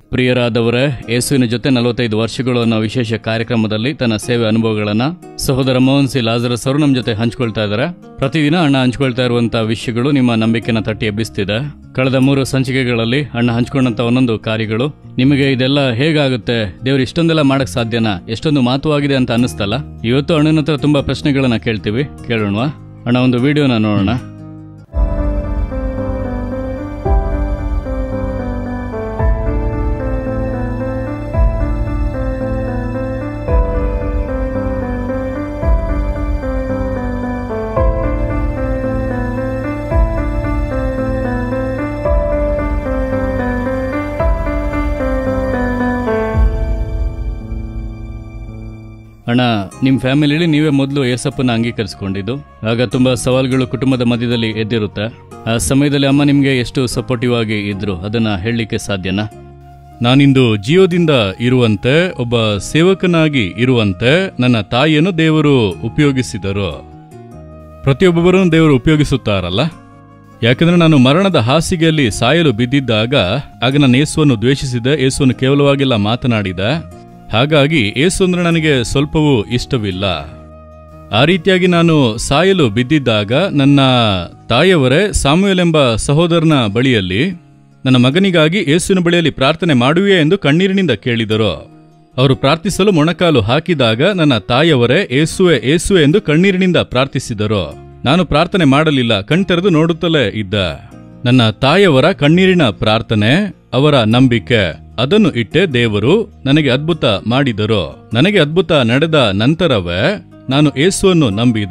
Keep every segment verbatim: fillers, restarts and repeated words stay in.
ಪ್ರಿಯರಾದವರೇ, ಯೇಸುವಿನ ಜೊತೆ ನಲವತ್ತೈದು ವರ್ಷಗಳು ಅನ್ನೋ ವಿಶೇಷ ಕಾರ್ಯಕ್ರಮದಲ್ಲಿ ತನ್ನ ಸೇವೆ ಅನುಭವಗಳನ್ನು ಸಹೋದರ ಮೋಹನ್ ಸಿ ಲಾಜರಸ್ ಅವರು ನಮ್ಮ ಜೊತೆ ಹಂಚ್ಕೊಳ್ತಾ ಇದ್ದಾರೆ. ಪ್ರತಿದಿನ ಅಣ್ಣ ಹಂಚ್ಕೊಳ್ತಾ ಇರುವಂತಹ ವಿಷಯಗಳು ನಿಮ್ಮ ನಂಬಿಕೆನ ತಟ್ಟಿ ಎಬ್ಬಿಸ್ತಿದೆ. ಕಳೆದ ಮೂರು ಸಂಚಿಕೆಗಳಲ್ಲಿ ಅಣ್ಣ ಹಂಚ್ಕೊಂಡಂತ ಒಂದೊಂದು ಕಾರ್ಯಗಳು ನಿಮಗೆ ಇದೆಲ್ಲ ಹೇಗಾಗುತ್ತೆ, ದೇವ್ರು ಇಷ್ಟೊಂದೆಲ್ಲ ಮಾಡಕ್ ಸಾಧ್ಯನಾ, ಎಷ್ಟೊಂದು ಮಹತ್ವವಾಗಿದೆ ಅಂತ ಅನ್ನಿಸ್ತಲ್ಲ. ಇವತ್ತು ಅಣ್ಣನ ಹತ್ರ ತುಂಬಾ ಪ್ರಶ್ನೆಗಳನ್ನ ಕೇಳ್ತೀವಿ. ಕೇಳೋಣ ಅಣ್ಣ, ಒಂದು ವಿಡಿಯೋನ ನೋಡೋಣ. ಅಣ್ಣ, ನಿಮ್ಮ ಫ್ಯಾಮಿಲಿಯಲ್ಲಿ ನೀವೇ ಮೊದಲು ಏಸಪ್ಪನ ಅಂಗೀಕರಿಸಿಕೊಂಡಿದ್ದು. ಆಗ ತುಂಬಾ ಸವಾಲುಗಳು ಕುಟುಂಬದ ಮಧ್ಯದಲ್ಲಿ ಎದ್ದಿರುತ್ತೆ. ಆ ಸಮಯದಲ್ಲಿ ಅಮ್ಮ ನಿಮಗೆ ಎಷ್ಟು ಸಪೋರ್ಟಿವ್ ಆಗಿ ಇದ್ರು, ಅದನ್ನ ಹೇಳಲಿಕ್ಕೆ ಸಾಧ್ಯನಾ? ನಾನಿಂದು ಜೀವದಿಂದ ಇರುವಂತೆ, ಒಬ್ಬ ಸೇವಕನಾಗಿ ಇರುವಂತೆ ನನ್ನ ತಾಯಿಯನ್ನು ದೇವರು ಉಪಯೋಗಿಸಿದರು. ಪ್ರತಿಯೊಬ್ಬರನ್ನು ದೇವರು ಉಪಯೋಗಿಸುತ್ತಾರಲ್ಲ. ಯಾಕಂದ್ರೆ ನಾನು ಮರಣದ ಹಾಸಿಗೆಯಲ್ಲಿ ಸಾಯಲು ಬಿದ್ದಿದ್ದಾಗ ಆಗ ನಾನು ಯೇಸುವನ್ನು ದ್ವೇಷಿಸಿದೆ, ಯೇಸುವನ್ನು ಕೇವಲವಾಗಿಲ್ಲ ಮಾತನಾಡಿದೆ. ಹಾಗಾಗಿ ಯೇಸು ಅಂದ್ರೆ ನನಗೆ ಸ್ವಲ್ಪವೂ ಇಷ್ಟವಿಲ್ಲ. ಆ ರೀತಿಯಾಗಿ ನಾನು ಸಾಯಲು ಬಿದ್ದಿದ್ದಾಗ ನನ್ನ ತಾಯಿಯವರೇ ಸಾಮುವೇಲ್ ಎಂಬ ಸಹೋದರನ ಬಳಿಯಲ್ಲಿ ನನ್ನ ಮಗನಿಗಾಗಿ ಯೇಸುವಿನ ಬಳಿಯಲ್ಲಿ ಪ್ರಾರ್ಥನೆ ಮಾಡುವೆ ಎಂದು ಕಣ್ಣೀರಿನಿಂದ ಕೇಳಿದರು. ಅವರು ಪ್ರಾರ್ಥಿಸಲು ಮೊಣಕಾಲು ಹಾಕಿದಾಗ ನನ್ನ ತಾಯಿಯವರೇ ಏಸುವೆ ಏಸುವೆ ಎಂದು ಕಣ್ಣೀರಿನಿಂದ ಪ್ರಾರ್ಥಿಸಿದರು. ನಾನು ಪ್ರಾರ್ಥನೆ ಮಾಡಲಿಲ್ಲ, ಕಣ್ತೆರೆದು ನೋಡುತ್ತಲೇ ಇದ್ದ. ನನ್ನ ತಾಯಿಯವರ ಕಣ್ಣೀರಿನ ಪ್ರಾರ್ಥನೆ, ಅವರ ನಂಬಿಕೆ, ಅದನ್ನು ಇಟ್ಟೆ ದೇವರು ನನಗೆ ಅದ್ಭುತ ಮಾಡಿದರು. ನನಗೆ ಅದ್ಭುತ ನಡೆದ ನಂತರವೇ ನಾನು ಯೇಸುವನ್ನು ನಂಬಿದ.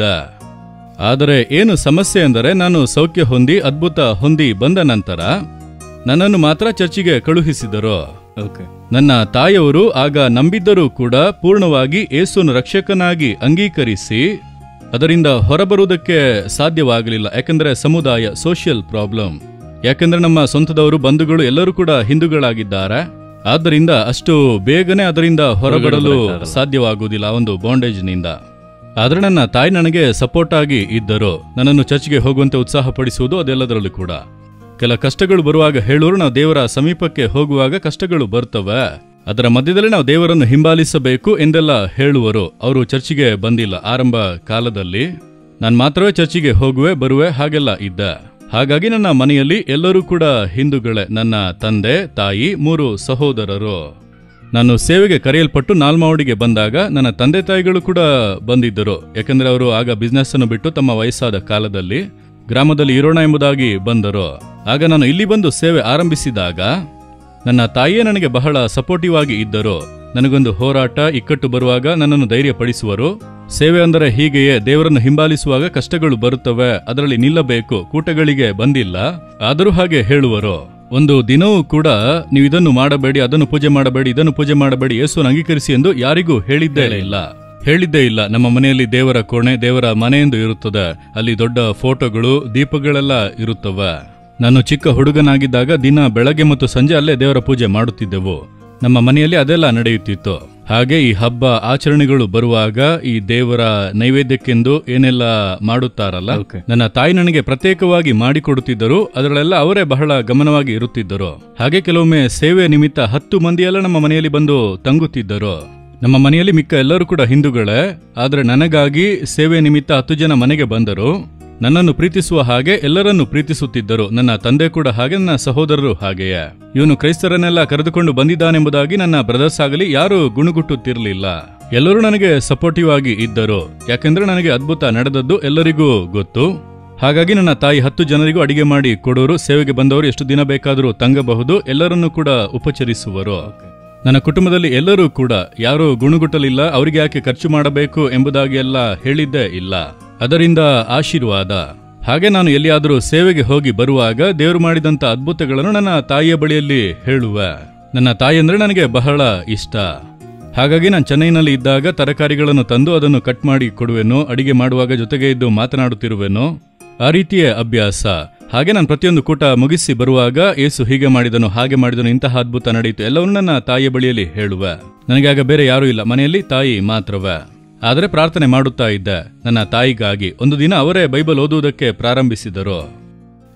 ಆದರೆ ಏನು ಸಮಸ್ಯೆ ಎಂದರೆ, ನಾನು ಸೌಖ್ಯ ಹೊಂದಿ ಅದ್ಭುತ ಹೊಂದಿ ಬಂದ ನಂತರ ನನ್ನನ್ನು ಮಾತ್ರ ಚರ್ಚಿಗೆ ಕಳುಹಿಸಿದರು. ನನ್ನ ತಾಯಿಯವರು ಆಗ ನಂಬಿದ್ದರೂ ಕೂಡ ಪೂರ್ಣವಾಗಿ ಯೇಸುವನ್ನು ರಕ್ಷಕನಾಗಿ ಅಂಗೀಕರಿಸಿ ಅದರಿಂದ ಹೊರಬರುವುದಕ್ಕೆ ಸಾಧ್ಯವಾಗಲಿಲ್ಲ. ಯಾಕಂದ್ರೆ ಸಮುದಾಯ, ಸೋಷಿಯಲ್ ಪ್ರಾಬ್ಲಮ್. ಯಾಕಂದ್ರೆ ನಮ್ಮ ಸ್ವಂತದವರು, ಬಂಧುಗಳು ಎಲ್ಲರೂ ಕೂಡ ಹಿಂದೂಗಳಾಗಿದ್ದಾರೆ. ಆದ್ದರಿಂದ ಅಷ್ಟು ಬೇಗನೆ ಅದರಿಂದ ಹೊರಬರಲು ಸಾಧ್ಯವಾಗುವುದಿಲ್ಲ, ಒಂದು ಬಾಂಡೇಜ್ನಿಂದ. ಆದ್ರೆ ನನ್ನ ತಾಯಿ ನನಗೆ ಸಪೋರ್ಟ್ ಆಗಿ ಇದ್ದರು. ನನ್ನನ್ನು ಚರ್ಚ್ಗೆ ಹೋಗುವಂತೆ ಉತ್ಸಾಹಪಡಿಸುವುದು, ಅದೆಲ್ಲದರಲ್ಲೂ ಕೂಡ. ಕೆಲ ಕಷ್ಟಗಳು ಬರುವಾಗ ಹೇಳೋರು, ನಾವು ದೇವರ ಸಮೀಪಕ್ಕೆ ಹೋಗುವಾಗ ಕಷ್ಟಗಳು ಬರ್ತವೆ, ಅದರ ಮಧ್ಯದಲ್ಲಿ ನಾವು ದೇವರನ್ನು ಹಿಂಬಾಲಿಸಬೇಕು ಎಂದೆಲ್ಲ ಹೇಳುವರು. ಅವರು ಚರ್ಚಿಗೆ ಬಂದಿಲ್ಲ ಆರಂಭ ಕಾಲದಲ್ಲಿ. ನಾನು ಮಾತ್ರವೇ ಚರ್ಚಿಗೆ ಹೋಗುವೆ ಬರುವೆ ಹಾಗೆಲ್ಲ ಇದ್ದ. ಹಾಗಾಗಿ ನನ್ನ ಮನೆಯಲ್ಲಿ ಎಲ್ಲರೂ ಕೂಡ ಹಿಂದೂಗಳೇ. ನನ್ನ ತಂದೆ, ತಾಯಿ, ಮೂರು ಸಹೋದರರು. ನಾನು ಸೇವೆಗೆ ಕರೆಯಲ್ಪಟ್ಟು ನಾಲ್ಮಾವಡಿಗೆ ಬಂದಾಗ ನನ್ನ ತಂದೆ ತಾಯಿಗಳು ಕೂಡ ಬಂದಿದ್ದರು. ಯಾಕಂದ್ರೆ ಅವರು ಆಗ ಬಿಸ್ನೆಸ್ ಅನ್ನು ಬಿಟ್ಟು ತಮ್ಮ ವಯಸ್ಸಾದ ಕಾಲದಲ್ಲಿ ಗ್ರಾಮದಲ್ಲಿ ಇರೋಣ ಎಂಬುದಾಗಿ ಬಂದರು. ಆಗ ನಾನು ಇಲ್ಲಿ ಬಂದು ಸೇವೆ ಆರಂಭಿಸಿದಾಗ ನನ್ನ ತಾಯಿಯೇ ನನಗೆ ಬಹಳ ಸಪೋರ್ಟಿವ್ ಆಗಿ ಇದ್ದರು. ನನಗೊಂದು ಹೋರಾಟ, ಇಕ್ಕಟ್ಟು ಬರುವಾಗ ನನ್ನನ್ನು ಧೈರ್ಯಪಡಿಸುವರು. ಸೇವೆ ಅಂದರೆ ಹೀಗೆಯೇ, ದೇವರನ್ನು ಹಿಂಬಾಲಿಸುವಾಗ ಕಷ್ಟಗಳು ಬರುತ್ತವೆ, ಅದರಲ್ಲಿ ನಿಲ್ಲಬೇಕು, ಕೂಟಗಳಿಗೆ ಬಂದಿಲ್ಲ, ಆದರೂ ಹಾಗೆ ಹೇಳುವರು. ಒಂದು ದಿನವೂ ಕೂಡ ನೀವು ಇದನ್ನು ಮಾಡಬೇಡಿ, ಅದನ್ನು ಪೂಜೆ ಮಾಡಬೇಡಿ, ಇದನ್ನು ಪೂಜೆ ಮಾಡಬೇಡಿ, ಯೇಸುವನ್ನು ಅಂಗೀಕರಿಸಿ ಎಂದು ಯಾರಿಗೂ ಹೇಳಿದ್ದೇ ಇಲ್ಲ ಹೇಳಿದ್ದೇ ಇಲ್ಲ ನಮ್ಮ ಮನೆಯಲ್ಲಿ ದೇವರ ಕೋಣೆ, ದೇವರ ಮನೆ ಎಂದು ಇರುತ್ತದೆ. ಅಲ್ಲಿ ದೊಡ್ಡ ಫೋಟೋಗಳು, ದೀಪಗಳೆಲ್ಲ ಇರುತ್ತವೆ. ನಾನು ಚಿಕ್ಕ ಹುಡುಗನಾಗಿದ್ದಾಗ ದಿನ ಬೆಳಗ್ಗೆ ಮತ್ತು ಸಂಜೆ ಅಲ್ಲೇ ದೇವರ ಪೂಜೆ ಮಾಡುತ್ತಿದ್ದೆವು. ನಮ್ಮ ಮನೆಯಲ್ಲಿ ಅದೆಲ್ಲ ನಡೆಯುತ್ತಿತ್ತು. ಹಾಗೆ ಈ ಹಬ್ಬ ಆಚರಣೆಗಳು ಬರುವಾಗ ಈ ದೇವರ ನೈವೇದ್ಯಕ್ಕೆಂದು ಏನೆಲ್ಲ ಮಾಡುತ್ತಾರಲ್ಲ, ನನ್ನ ತಾಯಿ ನನಗೆ ಪ್ರತ್ಯೇಕವಾಗಿ ಮಾಡಿಕೊಡುತ್ತಿದ್ದರು. ಅದರಲ್ಲೆಲ್ಲ ಅವರೇ ಬಹಳ ಗಮನವಾಗಿ ಇರುತ್ತಿದ್ದರು. ಹಾಗೆ ಕೆಲವೊಮ್ಮೆ ಸೇವೆ ನಿಮಿತ್ತ ಹತ್ತು ಮಂದಿಯೆಲ್ಲ ನಮ್ಮ ಮನೆಯಲ್ಲಿ ಬಂದು ತಂಗುತ್ತಿದ್ದರು. ನಮ್ಮ ಮನೆಯಲ್ಲಿ ಮಿಕ್ಕ ಎಲ್ಲರೂ ಕೂಡ ಹಿಂದೂಗಳೇ. ಆದ್ರೆ ನನಗಾಗಿ ಸೇವೆ ನಿಮಿತ್ತ ಹತ್ತು ಜನ ಮನೆಗೆ ಬಂದರು. ನನ್ನನ್ನು ಪ್ರೀತಿಸುವ ಹಾಗೆ ಎಲ್ಲರನ್ನು ಪ್ರೀತಿಸುತ್ತಿದ್ದರು. ನನ್ನ ತಂದೆ ಕೂಡ ಹಾಗೆ, ನನ್ನ ಸಹೋದರರು ಹಾಗೆಯೇ. ಇವನು ಕ್ರೈಸ್ತರನ್ನೆಲ್ಲ ಕರೆದುಕೊಂಡು ಬಂದಿದ್ದಾನೆಂಬುದಾಗಿ ನನ್ನ ಬ್ರದರ್ಸ್ ಆಗಲಿ ಯಾರು ಗುಣಗುಟ್ಟುತ್ತಿರಲಿಲ್ಲ. ಎಲ್ಲರೂ ನನಗೆ ಸಪೋರ್ಟಿವ್ ಆಗಿ ಇದ್ದರು. ಯಾಕೆಂದ್ರೆ ನನಗೆ ಅದ್ಭುತ ನಡೆದದ್ದು ಎಲ್ಲರಿಗೂ ಗೊತ್ತು. ಹಾಗಾಗಿ ನನ್ನ ತಾಯಿ ಹತ್ತು ಜನರಿಗೂ ಅಡಿಗೆ ಮಾಡಿ ಕೊಡೋರು. ಸೇವೆಗೆ ಬಂದವರು ಎಷ್ಟು ದಿನ ಬೇಕಾದರೂ ತಂಗಬಹುದು, ಎಲ್ಲರನ್ನೂ ಕೂಡ ಉಪಚರಿಸುವರು. ನನ್ನ ಕುಟುಂಬದಲ್ಲಿ ಎಲ್ಲರೂ ಕೂಡ ಯಾರೂ ಗುಣಗುಟ್ಟಲಿಲ್ಲ, ಅವರಿಗೆ ಯಾಕೆ ಖರ್ಚು ಮಾಡಬೇಕು ಎಂಬುದಾಗಿ ಎಲ್ಲ ಹೇಳಿದ್ದೇ ಇಲ್ಲ. ಅದರಿಂದ ಆಶೀರ್ವಾದ. ಹಾಗೆ ನಾನು ಎಲ್ಲಿಯಾದರೂ ಸೇವೆಗೆ ಹೋಗಿ ಬರುವಾಗ ದೇವರು ಮಾಡಿದಂತ ಅದ್ಭುತಗಳನ್ನು ನನ್ನ ತಾಯಿಯ ಬಳಿಯಲ್ಲಿ ಹೇಳುವೆ. ನನ್ನ ತಾಯಿ ಅಂದ್ರೆ ನನಗೆ ಬಹಳ ಇಷ್ಟ. ಹಾಗಾಗಿ ನಾನು ಚೆನ್ನೈನಲ್ಲಿ ಇದ್ದಾಗ ತರಕಾರಿಗಳನ್ನು ತಂದು ಅದನ್ನು ಕಟ್ ಮಾಡಿ ಕೊಡುವೆನು. ಅಡಿಗೆ ಮಾಡುವಾಗ ಜೊತೆಗೆ ಇದ್ದು ಮಾತನಾಡುತ್ತಿರುವೆನು. ಆ ರೀತಿಯ ಅಭ್ಯಾಸ. ಹಾಗೆ ನಾನು ಪ್ರತಿಯೊಂದು ಕೂಟ ಮುಗಿಸಿ ಬರುವಾಗ ಯೇಸು ಹೀಗೆ ಮಾಡಿದನು, ಹಾಗೆ ಮಾಡಿದನು, ಇಂತಹ ಅದ್ಭುತ ನಡೆಯಿತು, ಎಲ್ಲವನ್ನೂ ನನ್ನ ತಾಯಿಯ ಬಳಿಯಲ್ಲಿ ಹೇಳುವೆ. ನನಗೆ ಆಗ ಬೇರೆ ಯಾರೂ ಇಲ್ಲ, ಮನೆಯಲ್ಲಿ ತಾಯಿ ಮಾತ್ರವೇ. ಆದರೆ ಪ್ರಾರ್ಥನೆ ಮಾಡುತ್ತಾ ಇದ್ದೆ ನನ್ನ ತಾಯಿಗಾಗಿ. ಒಂದು ದಿನ ಅವರೇ ಬೈಬಲ್ ಓದುವುದಕ್ಕೆ ಪ್ರಾರಂಭಿಸಿದರು.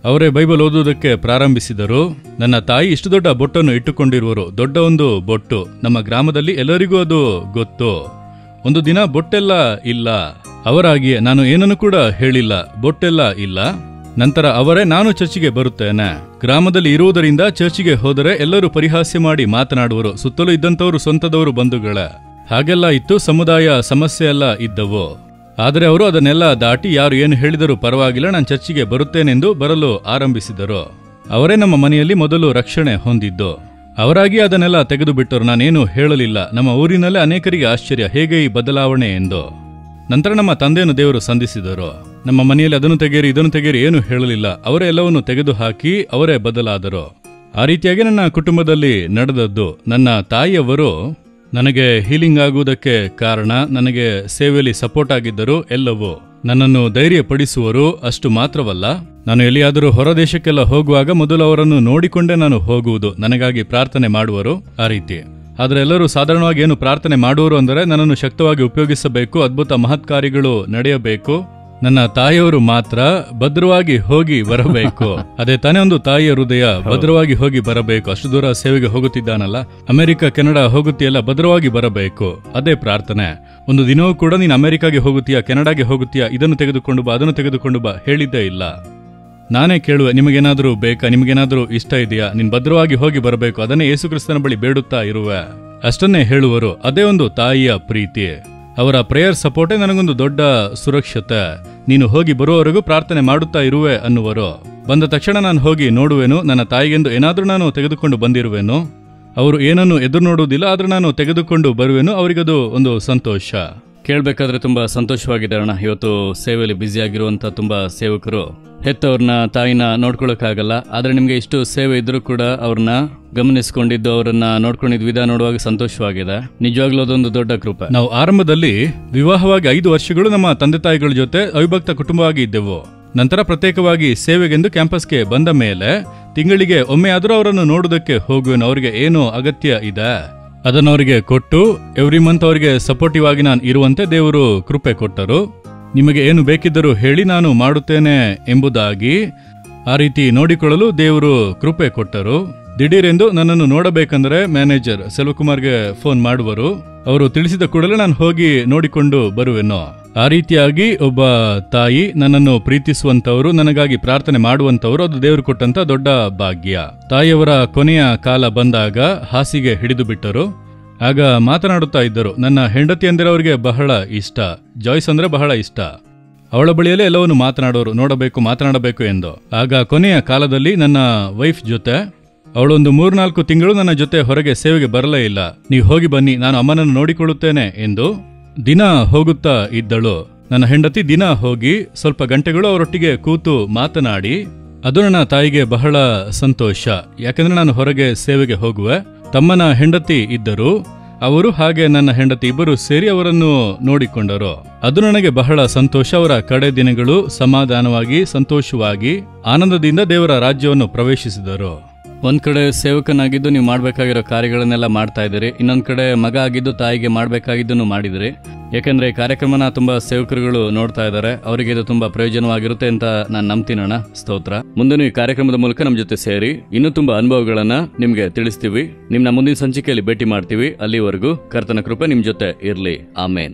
ಅವರೇ ಬೈಬಲ್ ಓದುವುದಕ್ಕೆ ಪ್ರಾರಂಭಿಸಿದರು. ನನ್ನ ತಾಯಿ ಇಷ್ಟು ದೊಡ್ಡ ಬೊಟ್ಟನ್ನು ಇಟ್ಟುಕೊಂಡಿರುವರು. ದೊಡ್ಡ ಒಂದು ಬೊಟ್ಟು. ನಮ್ಮ ಗ್ರಾಮದಲ್ಲಿ ಎಲ್ಲರಿಗೂ ಅದು ಗೊತ್ತು. ಒಂದು ದಿನ ಬೊಟ್ಟೆಲ್ಲ ಇಲ್ಲ. ಅವರಾಗಿಯೇ ನಾನು ಏನನ್ನು ಕೂಡ ಹೇಳಿಲ್ಲ, ಬೊಟ್ಟೆಲ್ಲ ಇಲ್ಲ. ನಂತರ ಅವರೇ ನಾನು ಚರ್ಚಿಗೆ ಬರುತ್ತೇನೆ. ಗ್ರಾಮದಲ್ಲಿ ಇರುವುದರಿಂದ ಚರ್ಚಿಗೆ ಹೋದರೆ ಎಲ್ಲರೂ ಪರಿಹಾಸ್ಯ ಮಾಡಿ ಮಾತನಾಡುವರು. ಸುತ್ತಲೂ ಇದ್ದಂಥವರು ಸ್ವಂತದವರು, ಬಂಧುಗಳೇ. ಹಾಗೆಲ್ಲ ಇತ್ತು. ಸಮುದಾಯ ಸಮಸ್ಯೆ ಎಲ್ಲ ಇದ್ದವು. ಆದರೆ ಅವರು ಅದನ್ನೆಲ್ಲ ದಾಟಿ ಯಾರು ಏನು ಹೇಳಿದರೂ ಪರವಾಗಿಲ್ಲ, ನಾನು ಚರ್ಚಿಗೆ ಬರುತ್ತೇನೆಂದು ಬರಲು ಆರಂಭಿಸಿದರು. ಅವರೇ ನಮ್ಮ ಮನೆಯಲ್ಲಿ ಮೊದಲು ರಕ್ಷಣೆ ಹೊಂದಿದ್ದು. ಅವರಾಗಿ ಅದನ್ನೆಲ್ಲ ತೆಗೆದು ಬಿಟ್ಟರು. ನಾನೇನು ಹೇಳಲಿಲ್ಲ. ನಮ್ಮ ಊರಿನಲ್ಲೇ ಅನೇಕರಿಗೆ ಆಶ್ಚರ್ಯ, ಹೇಗೆ ಈ ಬದಲಾವಣೆ ಎಂದು. ನಂತರ ನಮ್ಮ ತಂದೆಯನ್ನು ದೇವರು ಸಂಧಿಸಿದರು. ನಮ್ಮ ಮನೆಯಲ್ಲಿ ಅದನ್ನು ತೆಗೆಯಿರಿ, ಇದನ್ನು ತೆಗೆಯಿರಿ ಏನು ಹೇಳಲಿಲ್ಲ. ಅವರೇ ಎಲ್ಲವನ್ನು ತೆಗೆದು ಹಾಕಿ ಅವರೇ ಬದಲಾದರು. ಆ ರೀತಿಯಾಗಿ ನನ್ನ ಕುಟುಂಬದಲ್ಲಿ ನಡೆದದ್ದು. ನನ್ನ ತಾಯಿಯವರು ನನಗೆ ಹೀಲಿಂಗ್ ಆಗುವುದಕ್ಕೆ ಕಾರಣ, ನನಗೆ ಸೇವೆಯಲ್ಲಿ ಸಪೋರ್ಟ್ ಆಗಿದ್ದರು. ಎಲ್ಲವೂ ನನ್ನನ್ನು ಧೈರ್ಯಪಡಿಸುವರು. ಅಷ್ಟು ಮಾತ್ರವಲ್ಲ, ನಾನು ಎಲ್ಲಿಯಾದರೂ ಹೊರದೇಶಕ್ಕೆಲ್ಲ ಹೋಗುವಾಗ ಮೊದಲು ಅವರನ್ನು ನೋಡಿಕೊಂಡೇ ನಾನು ಹೋಗುವುದು. ನನಗಾಗಿ ಪ್ರಾರ್ಥನೆ ಮಾಡುವರು. ಆ ರೀತಿ. ಆದರೆ ಎಲ್ಲರೂ ಸಾಧಾರಣವಾಗಿ ಏನು ಪ್ರಾರ್ಥನೆ ಮಾಡುವರು ಅಂದರೆ ನನ್ನನ್ನು ಶಕ್ತವಾಗಿ ಉಪಯೋಗಿಸಬೇಕು, ಅದ್ಭುತ ಮಹತ್ ಕಾರ್ಯಗಳು ನಡೆಯಬೇಕು. ನನ್ನ ತಾಯಿಯವರು ಮಾತ್ರ ಭದ್ರವಾಗಿ ಹೋಗಿ ಬರಬೇಕು. ಅದೇ ತಾನೇ ಒಂದು ತಾಯಿಯ ಹೃದಯ, ಭದ್ರವಾಗಿ ಹೋಗಿ ಬರಬೇಕು. ಅಷ್ಟು ದೂರ ಸೇವೆಗೆ ಹೋಗುತ್ತಿದ್ದಾನಲ್ಲ, ಅಮೆರಿಕ ಕೆನಡಾ ಹೋಗುತ್ತೀಯಲ್ಲ, ಭದ್ರವಾಗಿ ಬರಬೇಕು. ಅದೇ ಪ್ರಾರ್ಥನೆ. ಒಂದು ದಿನವೂ ಕೂಡ ನೀನು ಅಮೆರಿಕಾಗೆ ಹೋಗುತ್ತೀಯಾ, ಕೆನಡಾಗೆ ಹೋಗುತ್ತೀಯಾ, ಇದನ್ನು ತೆಗೆದುಕೊಂಡು ಬಾ, ಅದನ್ನು ತೆಗೆದುಕೊಂಡು ಬಾ ಹೇಳಿದ್ದೇ ಇಲ್ಲ. ನಾನೇ ಕೇಳುವೆ, ನಿಮಗೇನಾದರೂ ಬೇಕಾ, ನಿಮಗೇನಾದರೂ ಇಷ್ಟ ಇದೆಯಾ, ನೀನು ಭದ್ರವಾಗಿ ಹೋಗಿ ಬರಬೇಕು. ಅದನ್ನೇ ಯೇಸು ಕ್ರಿಸ್ತನ ಬಳಿ ಬೇಡುತ್ತಾ ಇರುವೆ. ಅಷ್ಟನ್ನೇ ಹೇಳುವರು. ಅದೇ ಒಂದು ತಾಯಿಯ ಪ್ರೀತಿ. ಅವರ ಪ್ರೇಯರ್ ಸಪೋರ್ಟೇ ನನಗೊಂದು ದೊಡ್ಡ ಸುರಕ್ಷತೆ. ನೀನು ಹೋಗಿ ಬರುವವರೆಗೂ ಪ್ರಾರ್ಥನೆ ಮಾಡುತ್ತಾ ಇರುವೆ ಅನ್ನುವರು. ಬಂದ ತಕ್ಷಣ ನಾನು ಹೋಗಿ ನೋಡುವೆನು. ನನ್ನ ತಾಯಿಗೆಂದು ಏನಾದರೂ ನಾನು ತೆಗೆದುಕೊಂಡು ಬಂದಿರುವೆನು. ಅವರು ಏನನ್ನು ಎದುರು ನೋಡುವುದಿಲ್ಲ, ಆದ್ರೆ ನಾನು ತೆಗೆದುಕೊಂಡು ಬರುವೆನು. ಅವರಿಗದು ಒಂದು ಸಂತೋಷ. ಕೇಳಬೇಕಾದ್ರೆ ತುಂಬಾ ಸಂತೋಷವಾಗಿದೆ ಅಣ್ಣ. ಇವತ್ತು ಸೇವೆಯಲ್ಲಿ ಬ್ಯುಸಿ ಆಗಿರುವಂತ ತುಂಬಾ ಸೇವಕರು ಹೆತ್ತವ್ರನ್ನ, ತಾಯಿನ ನೋಡ್ಕೊಳಕ್ಕಾಗಲ್ಲ. ಆದ್ರೆ ನಿಮ್ಗೆ ಇಷ್ಟು ಸೇವೆ ಇದ್ರೂ ಕೂಡ ಅವ್ರನ್ನ ಗಮನಿಸಿಕೊಂಡಿದ್ದು, ಅವರನ್ನ ನೋಡ್ಕೊಂಡಿದ್ದ ವಿಧಾನ ನೋಡುವಾಗ ಸಂತೋಷವಾಗಿದೆ. ನಿಜವಾಗ್ಲೂ ಅದೊಂದು ದೊಡ್ಡ ಕೃಪೆ. ನಾವು ಆರಂಭದಲ್ಲಿ ವಿವಾಹವಾಗಿ ಐದು ವರ್ಷಗಳು ನಮ್ಮ ತಂದೆ ತಾಯಿಗಳ ಜೊತೆ ಅವಿಭಕ್ತ ಕುಟುಂಬವಾಗಿ ಇದ್ದೆವು. ನಂತರ ಪ್ರತ್ಯೇಕವಾಗಿ ಸೇವೆಗೆಂದು ಕ್ಯಾಂಪಸ್ಗೆ ಬಂದ ಮೇಲೆ ತಿಂಗಳಿಗೆ ಒಮ್ಮೆ ಆದರೂ ಅವರನ್ನು ನೋಡುವುದಕ್ಕೆ ಹೋಗುವೆನು. ಅವರಿಗೆ ಏನು ಅಗತ್ಯ ಇದೆ ಅದನ್ನು ಅವರಿಗೆ ಕೊಟ್ಟು ಎವ್ರಿ ಮಂತ್ ಅವರಿಗೆ ಸಪೋರ್ಟಿವ್ ಆಗಿ ನಾನು ಇರುವಂತೆ ದೇವರು ಕೃಪೆ ಕೊಟ್ಟರು. ನಿಮಗೆ ಏನು ಬೇಕಿದ್ದರೂ ಹೇಳಿ, ನಾನು ಮಾಡುತ್ತೇನೆ ಎಂಬುದಾಗಿ ಆ ರೀತಿ ನೋಡಿಕೊಳ್ಳಲು ದೇವರು ಕೃಪೆ ಕೊಟ್ಟರು. ದಿಢೀರೆಂದು ನನ್ನನ್ನು ನೋಡಬೇಕಂದ್ರೆ ಮ್ಯಾನೇಜರ್ ಸೆಲ್ವಕುಮಾರ್ಗೆ ಫೋನ್ ಮಾಡುವರು. ಅವರು ತಿಳಿಸಿದ ಕೂಡಲೇ ನಾನು ಹೋಗಿ ನೋಡಿಕೊಂಡು ಬರುವೆನು. ಆ ರೀತಿಯಾಗಿ ಒಬ್ಬ ತಾಯಿ ನನ್ನನ್ನು ಪ್ರೀತಿಸುವಂತವರು, ನನಗಾಗಿ ಪ್ರಾರ್ಥನೆ ಮಾಡುವಂತವರು, ಅದು ದೇವರು ಕೊಟ್ಟಂತ ದೊಡ್ಡ ಭಾಗ್ಯ. ತಾಯಿಯವರ ಕೊನೆಯ ಕಾಲ ಬಂದಾಗ ಹಾಸಿಗೆ ಹಿಡಿದು ಬಿಟ್ಟರು. ಆಗ ಮಾತನಾಡುತ್ತಾ ಇದ್ದರು. ನನ್ನ ಹೆಂಡತಿ ಅಂದರೆ ಅವರಿಗೆ ಬಹಳ ಇಷ್ಟ. ಜಾಯ್ಸ್ ಅಂದ್ರೆ ಬಹಳ ಇಷ್ಟ. ಅವಳ ಬಳಿಯಲ್ಲೇ ಎಲ್ಲವನ್ನು ಮಾತನಾಡೋರು, ನೋಡಬೇಕು, ಮಾತನಾಡಬೇಕು ಎಂದು. ಆಗ ಕೊನೆಯ ಕಾಲದಲ್ಲಿ ನನ್ನ ವೈಫ್ ಜೊತೆ ಅವಳೊಂದು ಮೂರ್ನಾಲ್ಕು ತಿಂಗಳು ನನ್ನ ಜೊತೆ ಹೊರಗೆ ಸೇವೆಗೆ ಬರಲೇ ಇಲ್ಲ. ನೀವು ಹೋಗಿ ಬನ್ನಿ, ನಾನು ಅಮ್ಮನನ್ನು ನೋಡಿಕೊಳ್ಳುತ್ತೇನೆ ಎಂದು ದಿನ ಹೋಗುತ್ತಾ ಇದ್ದಳು. ನನ್ನ ಹೆಂಡತಿ ದಿನ ಹೋಗಿ ಸ್ವಲ್ಪ ಗಂಟೆಗಳು ಅವರೊಟ್ಟಿಗೆ ಕೂತು ಮಾತನಾಡಿ, ಅದು ನನ್ನ ತಾಯಿಗೆ ಬಹಳ ಸಂತೋಷ. ಯಾಕಂದ್ರೆ ನಾನು ಹೊರಗೆ ಸೇವೆಗೆ ಹೋಗುವೆ. ತಮ್ಮನ ಹೆಂಡತಿ ಇದ್ದರು. ಅವರು ಹಾಗೆ ನನ್ನ ಹೆಂಡತಿ ಇಬ್ಬರು ಸೇರಿ ಅವರನ್ನು ನೋಡಿಕೊಂಡರು. ಅದು ನನಗೆ ಬಹಳ ಸಂತೋಷ. ಅವರ ಕಡೆ ದಿನಗಳು ಸಮಾಧಾನವಾಗಿ, ಸಂತೋಷವಾಗಿ, ಆನಂದದಿಂದ ದೇವರ ರಾಜ್ಯವನ್ನು ಪ್ರವೇಶಿಸಿದರು. ಒಂದ್ ಕಡೆ ಸೇವಕನಾಗಿದ್ದು ನೀವು ಮಾಡ್ಬೇಕಾಗಿರೋ ಕಾರ್ಯಗಳನ್ನೆಲ್ಲ ಮಾಡ್ತಾ ಇದ್ದೀರಿ. ಇನ್ನೊಂದ್ ಕಡೆ ಮಗ ಆಗಿದ್ದು ತಾಯಿಗೆ ಮಾಡ್ಬೇಕಾಗಿದ್ದನ್ನು ಮಾಡಿದಿರಿ. ಯಾಕಂದ್ರೆ ಈ ಕಾರ್ಯಕ್ರಮನ ತುಂಬಾ ಸೇವಕರುಗಳು ನೋಡ್ತಾ ಇದ್ದಾರೆ. ಅವರಿಗೆ ಇದು ತುಂಬಾ ಪ್ರಯೋಜನವಾಗಿರುತ್ತೆ ಅಂತ ನಾನು ನಂಬ್ತೀನಣ್ಣ. ಸ್ತೋತ್ರ. ಮುಂದೆ ಈ ಕಾರ್ಯಕ್ರಮದ ಮೂಲಕ ನಮ್ಮ ಜೊತೆ ಸೇರಿ ಇನ್ನೂ ತುಂಬಾ ಅನುಭವಗಳನ್ನ ನಿಮ್ಗೆ ತಿಳಿಸ್ತೀವಿ. ನಿಮ್ನ ಮುಂದಿನ ಸಂಚಿಕೆಯಲ್ಲಿ ಭೇಟಿ ಮಾಡ್ತೀವಿ. ಅಲ್ಲಿವರೆಗೂ ಕರ್ತನ ಕೃಪೆ ನಿಮ್ ಜೊತೆ ಇರ್ಲಿ. ಆಮೇನ್.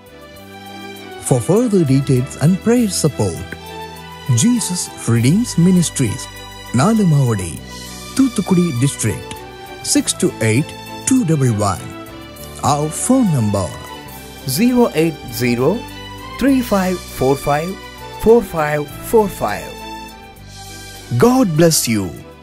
For further details and prayer support, Jesus Redeems Ministries, Nalamavadi, Thuthukudi District, six two eight two one one. Our phone number zero eight zero three five four five four five four five. God bless you.